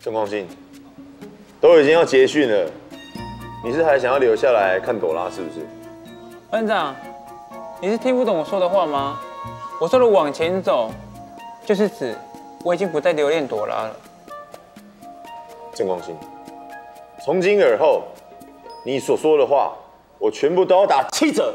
郑光信，都已经要结训了，你是还想要留下来看朵拉是不是？ 班长，你是听不懂我说的话吗？我说的往前走，就是指我已经不再留恋朵拉了。 郑光信，从今而后，你所说的话，我全部都要打7折，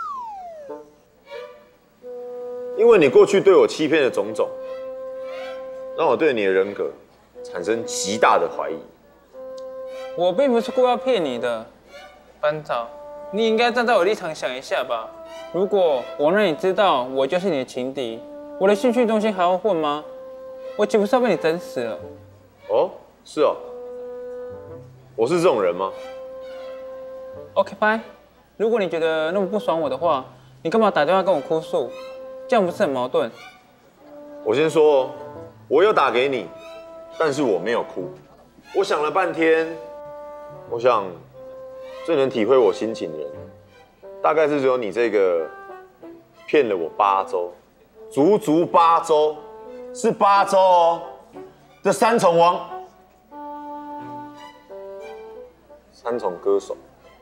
因为你过去对我欺骗的种种，让我对你的人格产生极大的怀疑。 我并不是故意要骗你的，班长，你应该站在我立场想一下吧。如果我让你知道我就是你的情敌，我的兴趣中心还要混吗？我岂不是要被你整死了？ 哦，是哦，我是这种人吗 ？OK， 拜。如果你觉得那么不爽我的话，你干嘛打电话跟我哭诉？这样不是很矛盾？ 我先说，我有打给你，但是我没有哭。我想了半天，我想最能体会我心情的人，大概是只有你这个骗了我8周，足足8周，是8周哦的3重王，3重歌手。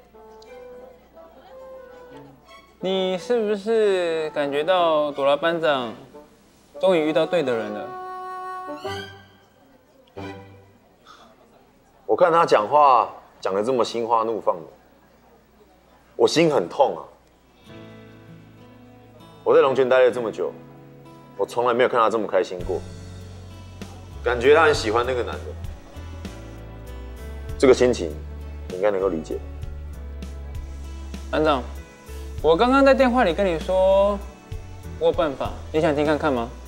你是不是感觉到朵拉班长终于遇到对的人了？ 我看他讲话讲得这么心花怒放的，我心很痛啊！我在龙泉待了这么久，我从来没有看他这么开心过，感觉他很喜欢那个男的。这个心情你应该能够理解。 班长，我刚刚在电话里跟你说，我有办法，你想听看看吗？